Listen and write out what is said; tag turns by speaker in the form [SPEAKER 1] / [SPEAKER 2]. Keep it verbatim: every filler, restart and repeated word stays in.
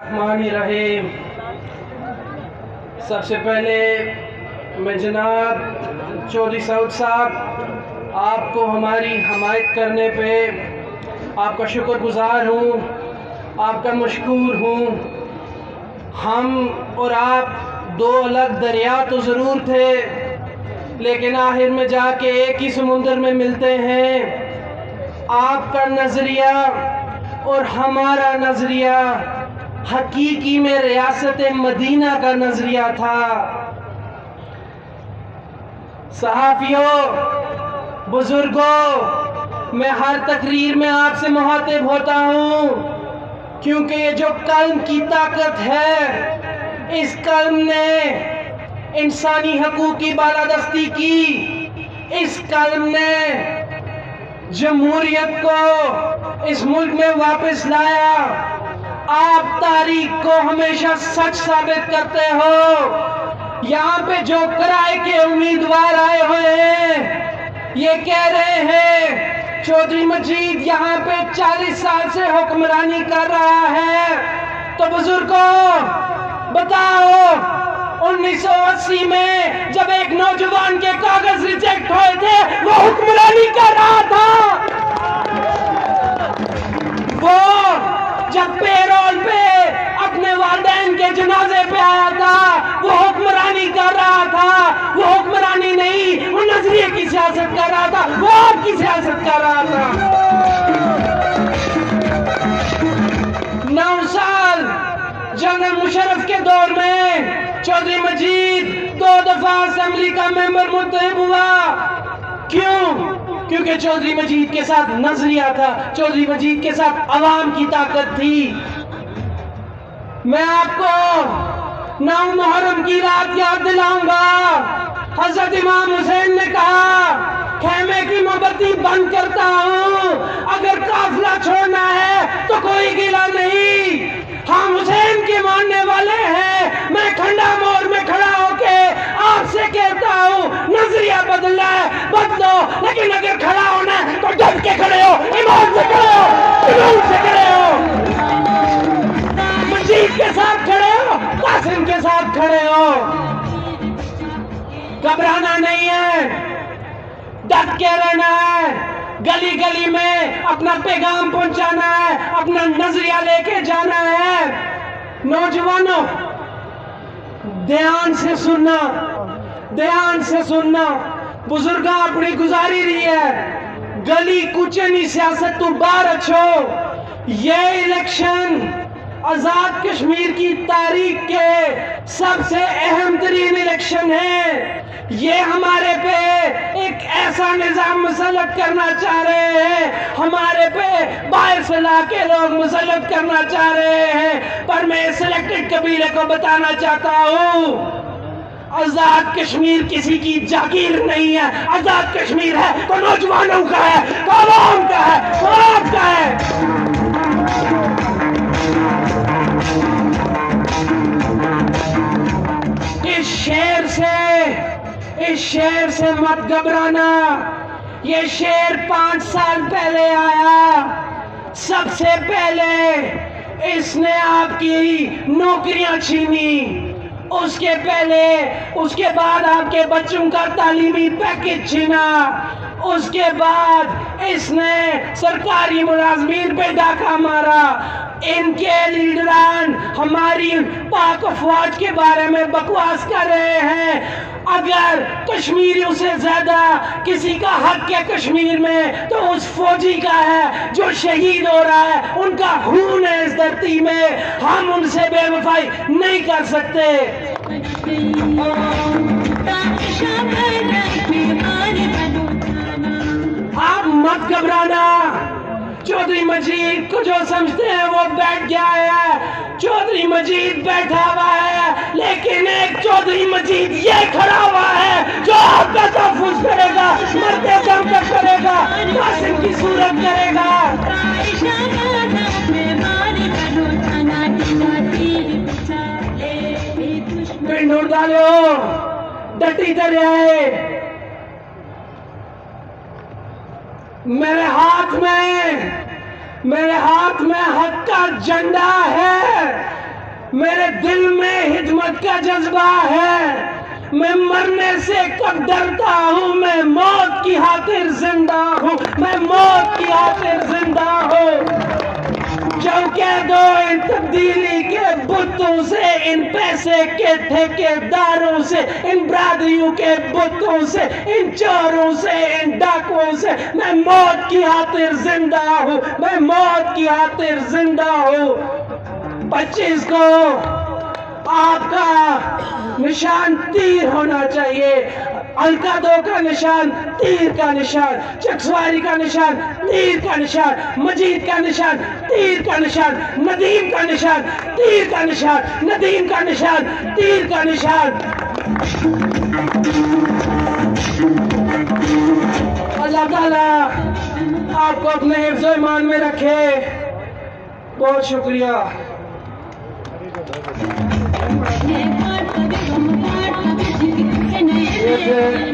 [SPEAKER 1] الرحمن الرحیم۔ سب سے پہلے میں جناب چودھری سعود صاحب آپ کو ہماری حمایت کرنے پہ آپ کا شکر گزار ہوں، آپ کا مشکور ہوں۔ ہم اور آپ دو الگ دریا تو ضرور تھے، لیکن آخر میں جا کے ایک ہی سمندر میں ملتے ہیں۔ آپ کا نظریہ اور ہمارا نظریہ حقیقی میں ریاست مدینہ کا نظریہ تھا۔ صحافیوں، بزرگوں، میں ہر تقریر میں آپ سے مخاطب ہوتا ہوں، کیونکہ یہ جو قلم کی طاقت ہے، اس قلم نے انسانی حقوق کی بالادستی کی، اس قلم نے جمہوریت کو اس ملک میں واپس لایا۔ آپ تاریخ کو ہمیشہ سچ ثابت کرتے ہو۔ یہاں پہ جو کرائے کے امیدوار آئے ہوئے ہیں، یہ کہہ رہے ہیں چودھری مجید یہاں پہ چالیس سال سے حکمرانی کر رہا ہے، تو بزرگوں بتاؤ انیس سو اسی میں جب ایک نوجوان کے کاغذ ریجیکٹ ہوئے تھے، وہ حکمرانی کر رہا تھا؟ وہ جب پیرول پہ اپنے والدین کے جنازے پہ آیا تھا، وہ حکمرانی کر رہا تھا؟ وہ حکمرانی نہیں، وہ نظریے کی سیاست کر رہا تھا، وہ آپ کی سیاست کر رہا تھا۔ نو سال جنرل مشرف کے دور میں چودھری مجید دو دفعہ اسمبلی کا ممبر منتخب ہوا۔ کیوں؟ کیونکہ چودھری مجید کے ساتھ نظریہ تھا، چودھری مجید کے ساتھ عوام کی طاقت تھی۔ میں آپ کو نو محرم کی رات یاد دلاؤں گا۔ حضرت امام حسین نے کہا خیمے کی مومبتی بند کرتا ہوں، اگر قافلہ چھوڑنا ہے تو کوئی گلہ نہیں۔ ہم حسین کے ماننے والے ہیں۔ میں کھنڈا مور میں کھڑا ہو کے آپ سے کہتا ہوں نظریہ بدلنا ہے بدلو، لیکن اگر کھڑا ہونا ہے تو ڈٹ کے کھڑے ہو، ایمان سے کھڑے ہو، جنون سے کھڑے ہو، مجید کے ساتھ کھڑے ہو، قاسم کے ساتھ کھڑے ہو۔ گھبرانا نہیں ہے، ڈٹ کے رہنا ہے، گلی گلی میں اپنا پیغام پہنچانا ہے، اپنا نظریہ لے کے جانا ہے۔ نوجوانوں دھیان سے سننا، دھیان سے سننا، بزرگاں اپنی گزاری رہی ہے، گلی کوچے نہیں سیاست تو باہر اچھو۔ یہ الیکشن آزاد کشمیر کی تاریخ کے سب سے اہم ترین الیکشن ہے۔ یہ ہمارے پہ ایک ایسا نظام مسلط کرنا چاہ رہے ہیں، ہمارے پہ باہر سے لا کے لوگ مسلط کرنا چاہ رہے ہیں، پر میں سلیکٹڈ قبیلے کو بتانا چاہتا ہوں آزاد کشمیر کسی کی جاگیر نہیں ہے۔ آزاد کشمیر ہے تو نوجوانوں کا ہے، تو عوام کا ہے، تو آپ کا ہے۔ اس شعر سے اس شعر سے مت گھبرانا، یہ شعر پانچ سال پہلے آیا، سب سے پہلے اس نے آپ کی نوکریاں چھینی، اس کے پہلے اس کے بعد آپ کے بچوں کا تعلیمی پیکج چھینا، اس کے بعد اس نے سرکاری ملازمین پہ ڈاکہ مارا۔ ان کے لیڈران ہماری پاک افواج کے بارے میں بکواس کر رہے ہیں۔ اگر کشمیریوں سے زیادہ کسی کا حق ہے کشمیر میں تو اس فوجی کا ہے جو شہید ہو رہا ہے، ان کا خون ہے اس دھرتی میں، ہم ان سے بے وفائی نہیں کر سکتے۔ آپ مت گھبرانا، چودھری مجید کو جو سمجھتے ہیں وہ بیٹھ گیا ہے، چودھری مجید بیٹھا ہوا ہے، لیکن ایک چودھری مجید یہ کھڑا ہوا ہے جو آپ کا تحفظ کرے گا، مرتے دم تک کرے گا، قاسم کی صورت کرے گا۔ پنڈ اڑ ڈالو، ڈٹی دریائے، میرے ہاتھ میں میرے ہاتھ میں حق کا جھنڈا ہے، میرے دل میں خدمت کا جذبہ ہے، میں مرنے سے کب ڈرتا ہوں، میں موت کی خاطر زندہ ہوں، میں موت کی خاطر زندہ ہوں۔ جو کہہ دو ان تبدیلی کے بتوں سے، ان پیسے کے ٹھیکے داروں سے، ان برادریوں کے بتوں سے، ان چوروں سے، ان ڈاکووں سے، میں موت کی خاطر زندہ ہوں، میں موت کی خاطر زندہ ہوں۔ پچیس کو آپ کا نشان تیر ہونا چاہیے، القادو کا نشان تیر کا نشان، چکسواری کا نشان تیر کا نشان، مجید کا نشان تیر کا نشان، ندیم کا نشان تیر کا نشان، ندیم کا نشان تیر کا نشان۔ اللہ تعالیٰ آپ کو اپنے حفظ و ایمان میں رکھے۔ بہت شکریہ۔ یہ